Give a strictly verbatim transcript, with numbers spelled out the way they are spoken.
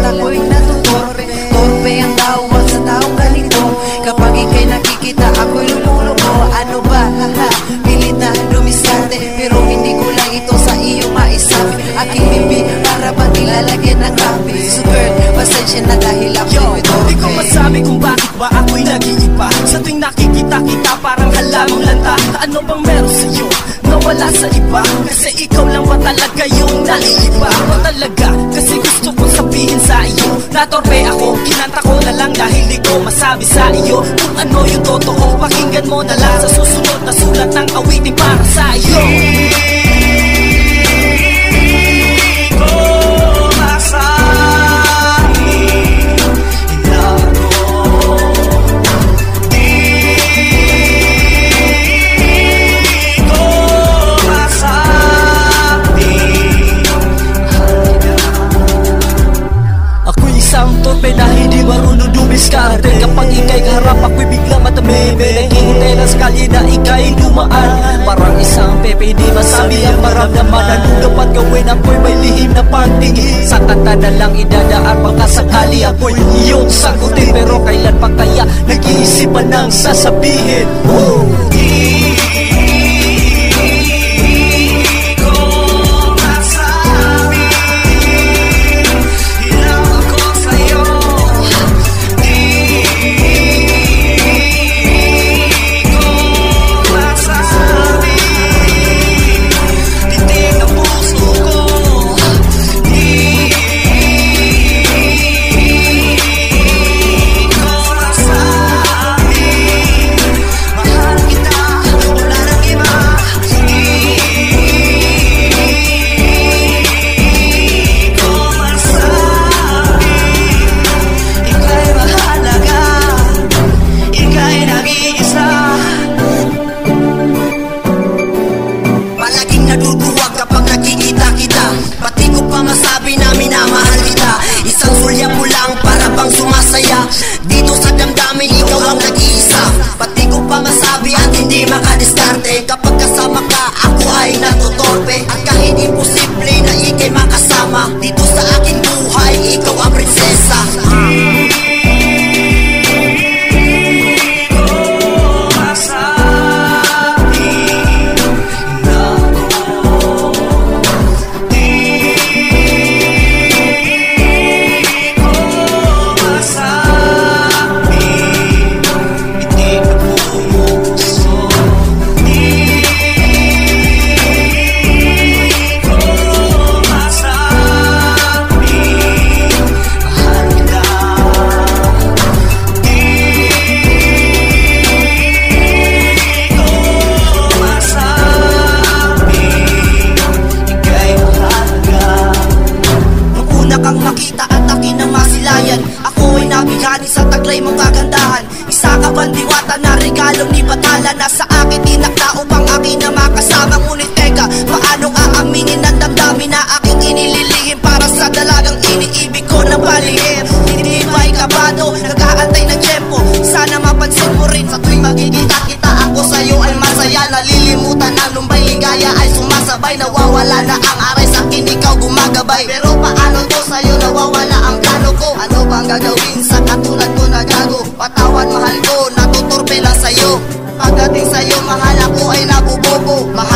ako'y natutorpe. Torpe ang tawag sa taong ganito. Kapag ika'y nakikita ako'y lululoko. Ano ba, haha, pilit na dumiskarte, pero hindi ko lang ito sa iyo maisabi. Aking bibig para bang ilalagyan ng rapi. So girl, pasensya na dahil ako'y torpe. Di ko masabi kung bakit ba ako'y nag-iiba. Sa tuwing nakikita kita parang halamang lanta. Ano bang meron sa'yo na wala sa iba? Kasi ikaw lang ba talaga yung naiiba? Ako talaga kasi gusto kong sabihin sa iyo natorpe ako, kinanta ko na lang dahil di ko masabi sa iyo kung ano yung totoo. Pakinggan mo na lang sa susunod na sulat ng awitin para sa iyo. Torpe na hindi marunong dumiskarte. Kapag ika'y kaharap ako'y biglang matameme. Naghihintay na sakali na ika'y dumaan. Parang isang pepe hindi masabi ang maramdaman. Anong dapat gawin ako'y may lihim na pagtingin. Sa kanta na lang idadaan baka sakali ako'y iyong sagutin. Pero kailan pa kaya nag-iisipan ng sasabihin? Woo! Dito sa damdamin, ikaw ang nag-iisa. Pati ko pa masabi at hindi makadiskarte. Kapag kasama ka, ako ay natutorpe. At kahit imposible na ika'y makasama, dito sa aking buhay, ikaw ang prinsesa. Ako ay nabigani sa taglay mong kagandahan. Isa ka bang diwata na regalong ni Bathala? Nasa akin tinakda upang akin na makasama. Ngunit teka, paano aaminin ang damdamin na aking inililihim para sa dalagang iniibig ko na palihim? Hindi ba'y kabado, nag-aantay ng tiyempo? Sana mapansin mo rin sa tuwing magkikita kita ako sa'yo ay masaya. Nalilimutan ang lumbay ligaya ay sumasabay. Nawawala na ang aray sa'kin, ikaw gumagabay. Pero paano to sa'yo nawawala ang plano ko? Ano bang gagawin sa katulad ko na gago? Patawad mahal ko, natutorpe lang sa'yo. Pagdating sa'yo mahal ako ay nabubobo. Mahal